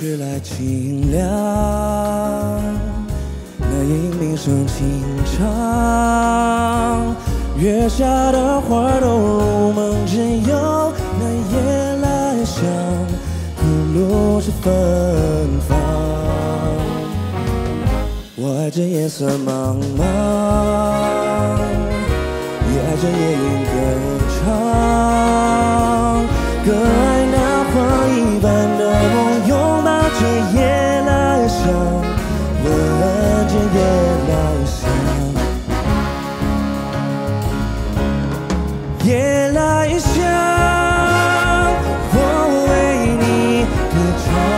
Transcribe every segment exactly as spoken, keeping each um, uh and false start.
时来清凉，那夜莺鸣声轻唱，月下的花都如梦，只有那夜来香，吐露着芬芳。我爱这夜色茫茫，也爱这夜莺歌唱，更爱那花一般的梦，拥抱着夜来香，闻着夜来香。夜来香，我为你歌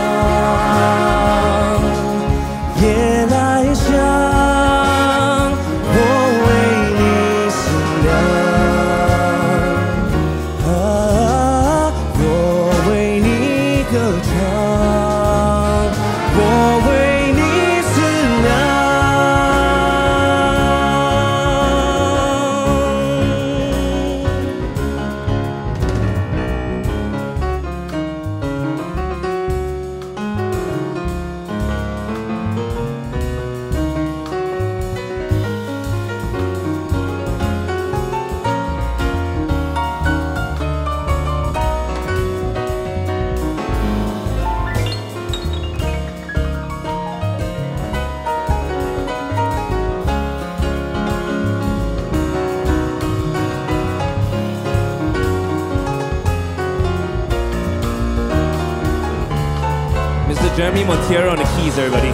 唱。夜来香，我为你思量。啊，我为你歌唱，我为你思量。 Mister Jeremy Monteiro on the keys, everybody.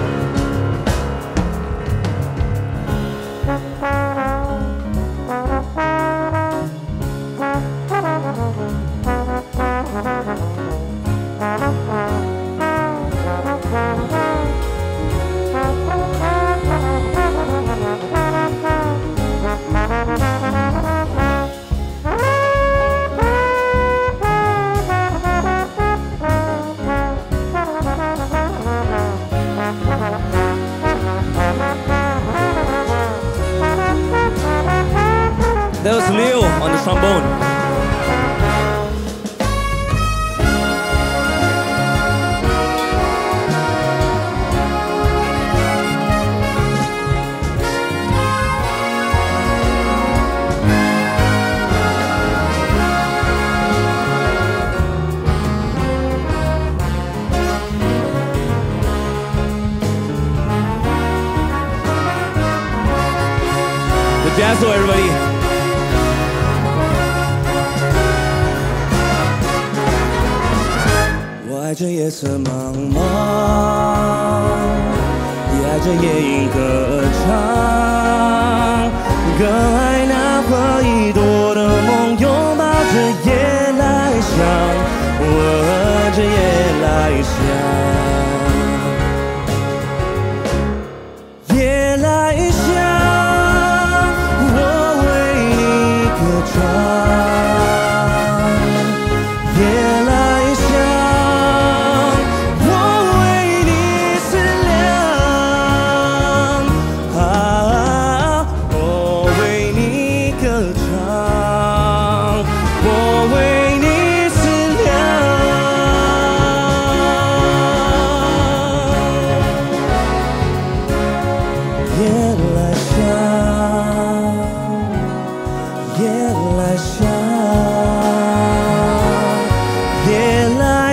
That was Leo on the trombone. The JASSO, everybody. 我爱这夜色茫茫，也爱这夜莺歌唱，更爱那花一朵的梦，拥抱着夜来香，闻着夜来香。夜来香，我为你歌唱。夜来香。 夜来香，夜来香，夜来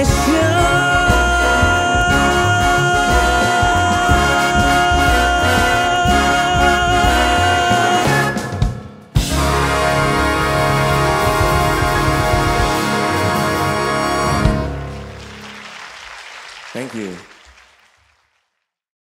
香。Thank you.